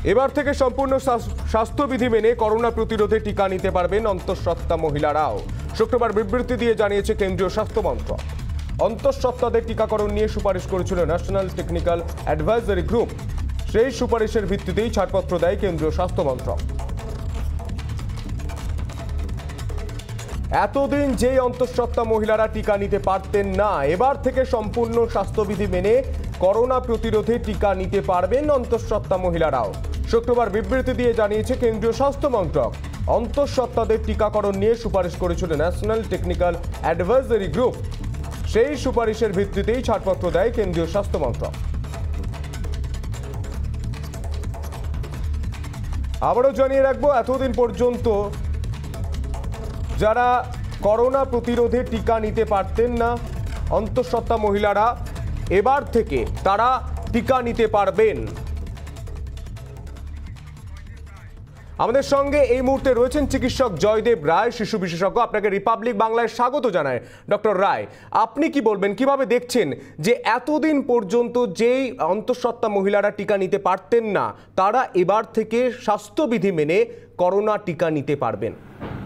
এবার থেকে সম্পূর্ণ স্বাস্থ্যবিধি মেনে করোনা প্রতিরোধে টিকা নিতে পারবেন অন্তঃসত্ত্বা মহিলারাও। শুক্রবার বিবৃতি দিয়ে জানিয়েছে কেন্দ্রীয় স্বাস্থ্য মন্ত্রক। অন্তঃসত্ত্বাদের টিকাকরণ নিয়ে সুপারিশ করেছিল ন্যাশনাল টেকনিক্যাল অ্যাডভাইজারি গ্রুপ। সেই সুপারিশের ভিত্তিতেই ছাড়পত্র দেয় কেন্দ্রীয় স্বাস্থ্য মন্ত্রক। এতদিন যেই অন্তঃসত্ত্বা মহিলারা টিকা নিতে পারতেন না, এবার থেকে সম্পূর্ণ স্বাস্থ্যবিধি মেনে করোনা প্রতিরোধে টিকা নিতে পারবেন অন্তঃসত্ত্বা মহিলারাও। শুক্রবার বিবৃতি দিয়ে জানিয়েছে কেন্দ্রীয় স্বাস্থ্য মন্ত্রক। অন্তঃসত্ত্বাদের টিকাকরণ নিয়ে সুপারিশ করেছিল ন্যাশনাল টেকনিক্যাল অ্যাডভাইজারি গ্রুপ। সেই সুপারিশের ভিত্তিতেই ছাড়পত্র দেয় কেন্দ্রীয় স্বাস্থ্য মন্ত্রক। আবারও জানিয়ে রাখবো, এতদিন পর্যন্ত যারা করোনা প্রতিরোধে টিকা নিতে পারতেন না অন্তঃসত্ত্বা মহিলারা, এবার থেকে তারা টিকা নিতে পারবেন। আমাদের সঙ্গে এই মুহূর্তে রয়েছেন চিকিৎসক জয়দেব রায়, শিশু বিশেষজ্ঞ। আপনাকে রিপাবলিক বাংলায় স্বাগত জানায়। ডক্টর রায়, আপনি কি বলবেন, কিভাবে দেখছেন যে এতদিন পর্যন্ত যেই অন্তঃসত্ত্বা মহিলারা টিকা নিতে পারতেন না, তারা এবার থেকে স্বাস্থ্যবিধি মেনে করোনা টিকা নিতে পারবেন?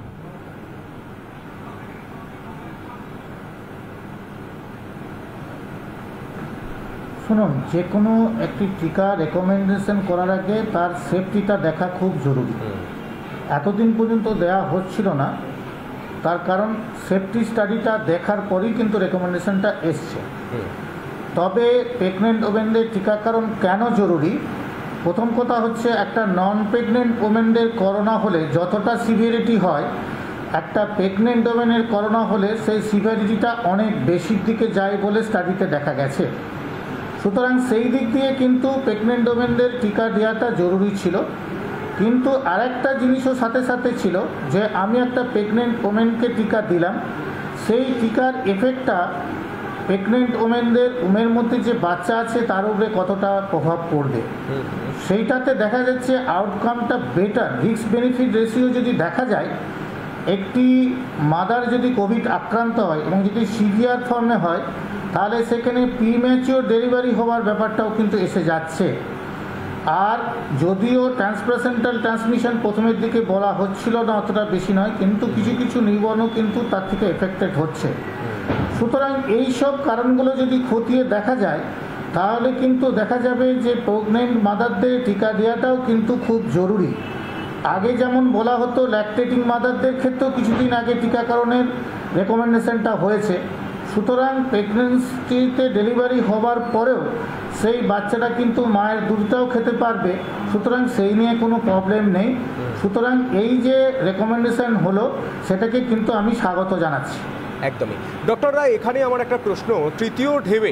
শুনুন, যে কোনো একটি টিকা রেকমেন্ডেশন করার আগে তার সেফটিটা দেখা খুব জরুরি। এতদিন পর্যন্ত দেয়া হচ্ছিল না, তার কারণ সেফটি স্টাডিটা দেখার পরেই কিন্তু রেকমেন্ডেশনটা এসছে। তবে প্রেগনেন্ট ওমেনদের টিকাকরণ কেন জরুরি? প্রথম কথা হচ্ছে, একটা নন প্রেগনেন্ট ওমেনদের করোনা হলে যতটা সিভিয়ারিটি হয়, একটা প্রেগনেন্ট ওমেনের করোনা হলে সেই সিভিয়ারিটিটা অনেক বেশির দিকে যায় বলে স্টাডিতে দেখা গেছে। সুতরাং সেই দিক দিয়ে কিন্তু প্রেগনেন্ট ওমেনদের টিকা দেওয়াটা জরুরি ছিল। কিন্তু আরেকটা জিনিসও সাথে সাথে ছিল, যে আমি একটা প্রেগনেন্ট ওমেনকে টিকা দিলাম, সেই টিকার এফেক্টটা প্রেগনেন্ট ওমেনের মধ্যে যে বাচ্চা আছে তার উপরে কতটা প্রভাব পড়বে, সেইটাতে দেখা যাচ্ছে আউটকামটা বেটার। রিস্ক বেনিফিট রেশিও যদি দেখা যায়, একটি মাদার যদি কোভিড আক্রান্ত হয় এবং যদি সিভিয়ার ফর্মে হয়, তাহলে সেখানে প্রিম্যাচিওর ডেলিভারি হওয়ার ব্যাপারটাও কিন্তু এসে যাচ্ছে। আর যদিও ট্রান্সপ্লেসেন্টাল ট্রান্সমিশন প্রথমের দিকে বলা হচ্ছিল না, অতটা বেশি নয়, কিন্তু কিছু কিছু নিউবর্নও কিন্তু তার থেকে এফেক্টেড হচ্ছে। সুতরাং এই সব কারণগুলো যদি খতিয়ে দেখা যায়, তাহলে কিন্তু দেখা যাবে যে প্রেগনেন্ট মাদারদের টিকা দেওয়াটাও কিন্তু খুব জরুরি। আগে যেমন বলা হতো, ল্যাকটেটিং মাদারদের ক্ষেত্রেও কিছুদিন আগে টিকাকরণের রেকমেন্ডেশনটা হয়েছে। সুতরাং প্রেগনেন্সিতে ডেলিভারি হওয়ার পরেও সেই বাচ্চাটা কিন্তু মায়ের দুধটাও খেতে পারবে। সুতরাং সেই নিয়ে কোনো প্রবলেম নেই। সুতরাং এই যে রেকমেন্ডেশন হলো, সেটাকে কিন্তু আমি স্বাগত জানাচ্ছি। একদমই। ডক্টর রায়, এখানে আমার একটা প্রশ্ন। তৃতীয় ঢেউয়ে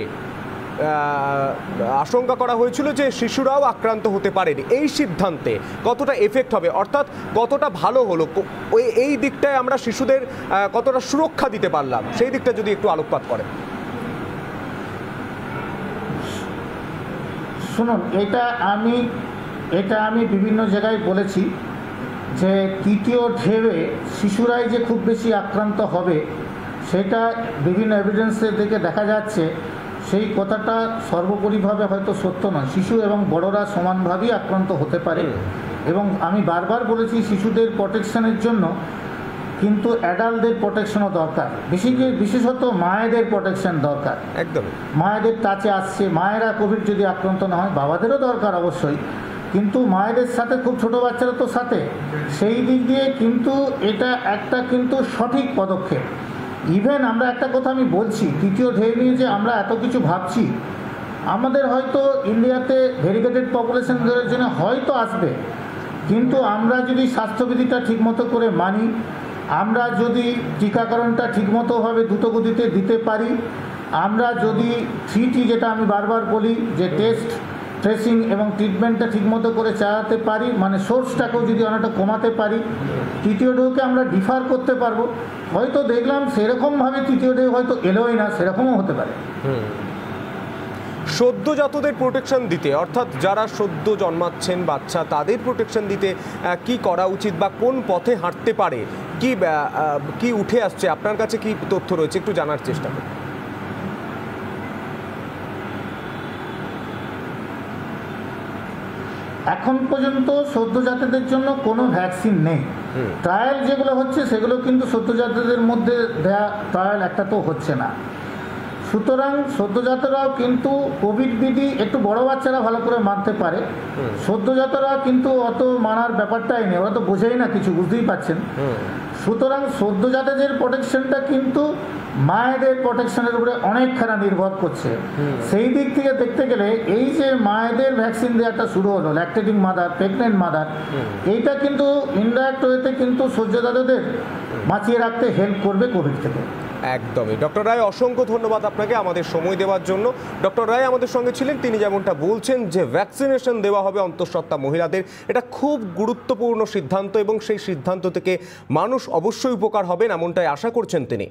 আশঙ্কা করা হয়েছিল যে শিশুরাও আক্রান্ত হতে পারেন। এই সিদ্ধান্তে কতটা এফেক্ট হবে, অর্থাৎ কতটা ভালো হলো, এই দিকটায় আমরা শিশুদের কতটা সুরক্ষা দিতে পারলাম, সেই দিকটা যদি একটু আলোকপাত করেন। শুনুন, এটা আমি বিভিন্ন জায়গায় বলেছি যে তৃতীয় ঢেউয়ে শিশুরাই যে খুব বেশি আক্রান্ত হবে, সেটা বিভিন্ন এভিডেন্সের দিকে দেখা যাচ্ছে। সেই কথাটা সর্বোপরিভাবে হয়তো সত্য নয়। শিশু এবং বড়রা সমানভাবেই আক্রান্ত হতে পারে। এবং আমি বারবার বলেছি, শিশুদের প্রোটেকশনের জন্য কিন্তু অ্যাডাল্টদের প্রোটেকশনও দরকার, বিশেষত মায়েদের প্রোটেকশন দরকার। একদম, মায়েদের কাছে আসছে, মায়েরা কোভিড যদি আক্রান্ত না হয়, বাবাদেরও দরকার অবশ্যই, কিন্তু মায়েদের সাথে খুব ছোটো বাচ্চারা তো সাথে। সেই দিক দিয়ে কিন্তু এটা একটা কিন্তু সঠিক পদক্ষেপ। ইভেন আমরা একটা কথা আমি বলছি, তৃতীয় ঢেউ নিয়ে যে আমরা এত কিছু ভাবছি, আমাদের হয়তো ইন্ডিয়াতে ভেরিগেটেড পপুলেশনের জন্য হয়তো আসবে, কিন্তু আমরা যদি স্বাস্থ্যবিধিটা ঠিকমতো করে মানি, আমরা যদি টিকাকরণটা ঠিকমতোভাবে দ্রুতগতিতে দিতে পারি, আমরা যদি 3T যেটা আমি বারবার বলি, যে টেস্ট, ট্রেসিং এবং ট্রিটমেন্টটা ঠিকমতো করে চালাতে পারি, মানে সোর্সটাকেও যদি অনেকটা কমাতে পারি, তৃতীয় ঢেউকে আমরা ডিফার করতে পারবো। হয়তো দেখলাম সেরকমভাবে তৃতীয় ঢেউ হয়তো এলোই না, সেরকমও হতে পারে। সদ্যজাতদের প্রোটেকশন দিতে, অর্থাৎ যারা সদ্য জন্মাচ্ছেন বাচ্চা, তাদের প্রোটেকশন দিতে কি করা উচিত বা কোন পথে হাঁটতে পারে, কি উঠে আসছে, আপনার কাছে কি তথ্য রয়েছে, একটু জানার চেষ্টা করুন। এখন পর্যন্ত সদ্যজাতদের জন্য কোনো ভ্যাকসিন নেই। ট্রায়াল যেগুলো হচ্ছে সেগুলো কিন্তু সদ্যজাতদের মধ্যে দেয়া ট্রায়াল একটা তো হচ্ছে না। সুতরাং সদ্যজাতরাও কিন্তু কোভিড বিধি একটু বড় বাচ্চারা ভালো করে মানতে পারে, সদ্যজাতরা কিন্তু অত মানার ব্যাপারটাই নেই, ওরা তো বোঝেই না কিছু, বুঝতেই পারছেন। সুতরাং সদ্যজাতদের প্রোটেকশনটা কিন্তু মায়েদের প্রোটেকশনের উপরে অনেকখানা নির্ভর করছে। সেই দিক থেকে দেখতে গেলে এই যে মায়েদের ভ্যাকসিন দেওয়াটা শুরু হলো, ল্যাকটেটিং মাদার, প্রেগনেন্ট মাদার, এইটা কিন্তু ইনডাইরেক্ট ওয়েতে কিন্তু সদ্যজাতদের বাঁচিয়ে রাখতে হেল্প করবে কোভিড থেকে। একদমই। ডক্টর রায়, অসংখ্য ধন্যবাদ আপনাকে আমাদের সময় দেওয়ার জন্য। ডক্টর রায় আমাদের সঙ্গে ছিলেন, তিনি যেমনটা বলছেন যে ভ্যাকসিনেশন দেওয়া হবে অন্তঃসত্ত্বা মহিলাদের, এটা খুব গুরুত্বপূর্ণ সিদ্ধান্ত এবং সেই সিদ্ধান্ত থেকে মানুষ অবশ্যই উপকার হবেন এমনটাই আশা করছেন তিনি।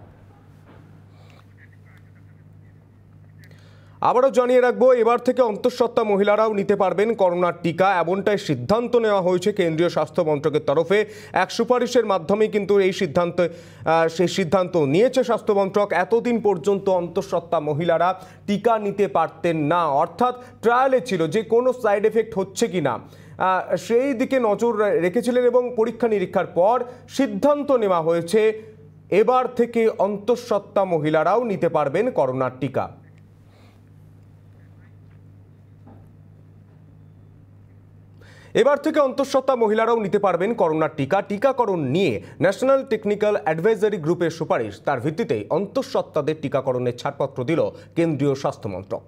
আবারও জানিয়ে রাখবো, এবার থেকে অন্তঃসত্ত্বা মহিলারাও নিতে পারবেন করোনার টিকা, এমনটাই সিদ্ধান্ত নেওয়া হয়েছে কেন্দ্রীয় স্বাস্থ্য মন্ত্রকের তরফে। এক সুপারিশের মাধ্যমে কিন্তু সেই সিদ্ধান্ত নিয়েছে স্বাস্থ্য মন্ত্রক। এতদিন পর্যন্ত অন্তঃসত্ত্বা মহিলারা টিকা নিতে পারতেন না, অর্থাৎ ট্রায়ালে ছিল যে কোনো সাইড এফেক্ট হচ্ছে কি না সেই দিকে নজর রেখেছিলেন এবং পরীক্ষা নিরীক্ষার পর সিদ্ধান্ত নেওয়া হয়েছে এবার থেকে অন্তঃসত্ত্বা মহিলারাও নিতে পারবেন করোনার টিকা। এবার থেকে অন্তঃসত্ত্বা মহিলারাও নিতে পারবেন করোনার টিকা। টিকাকরণ নিয়ে ন্যাশনাল টেকনিক্যাল অ্যাডভাইজারি গ্রুপের সুপারিশ, তার ভিত্তিতেই অন্তঃসত্ত্বাদের টিকাকরণের ছাড়পত্র দিল কেন্দ্রীয় স্বাস্থ্য মন্ত্রক।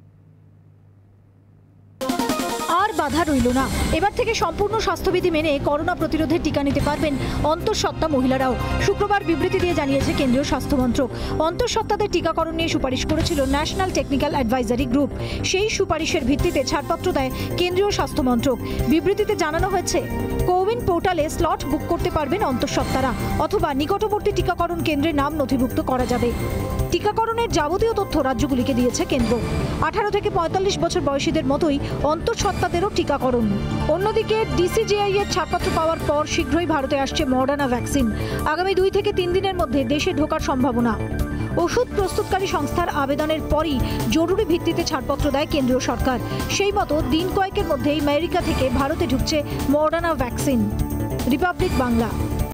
বাধা রইল না, এবার থেকে সম্পূর্ণ স্বাস্থ্যবিধি মেনে করোনা প্রতিরোধের টিকা নিতে পারবেন অন্তঃসত্ত্বা মহিলারাও। শুক্রবার বিবৃতি দিয়ে জানিয়েছে কেন্দ্রীয় স্বাস্থ্য মন্ত্রক। অন্তঃসত্ত্বাদের টিকাকরণ নিয়ে সুপারিশ করেছিল ন্যাশনাল টেকনিক্যাল অ্যাডভাইজারি গ্রুপ, সেই সুপারিশের ভিত্তিতে ছাড়পত্র দেয় কেন্দ্রীয় স্বাস্থ্য মন্ত্রক। বিবৃতিতে জানানো হয়েছে, কোউইন পোর্টালে স্লট বুক করতে পারবেন অন্তঃসত্ত্বারা, অথবা নিকটবর্তী টিকাকরণ কেন্দ্রে নাম নথিভুক্ত করা যাবে। টিকাকরণের যাবতীয় তথ্য রাজ্যগুলিকে দিয়েছে কেন্দ্র। 18 থেকে 45 বছর বয়সীদের মতোই অন্তঃসত্ত্বাদেরও টিকাকরণ। অন্যদিকে ডিসিজিআই এর ছাড়পত্র পাওয়ার পর শীঘ্রই ভারতে আসছে মডার্না ভ্যাকসিন। আগামী 2 থেকে 3 দিনের মধ্যে দেশে ঢোকার সম্ভাবনা। ওষুধ প্রস্তুতকারী সংস্থার আবেদনের পরই জরুরি ভিত্তিতে ছাড়পত্র দেয় কেন্দ্রীয় সরকার। সেই মতো দিন কয়েকের মধ্যেই আমেরিকা থেকে ভারতে ঢুকছে মডার্না ভ্যাকসিন। রিপাবলিক বাংলা।